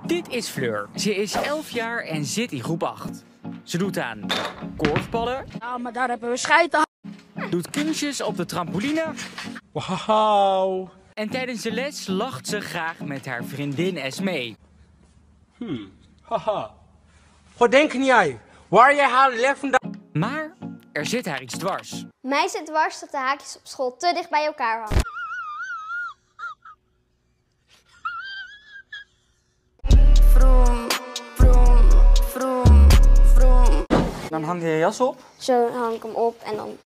Dit is Fleur. Ze is 11 jaar en zit in groep 8. Ze doet aan korfballen. Ja, maar daar hebben we scheid aan. Doet kunstjes op de trampoline. Wauw. En tijdens de les lacht ze graag met haar vriendin Esmee. Haha. Wat denk jij? Waar jij haar lef vandaan? Maar er zit haar iets dwars. Mij zit dwars dat de haakjes op school te dicht bij elkaar hangen. Vroom, vroom, vroom, vroom. Dan hang je je jas op. Zo hang ik hem op en dan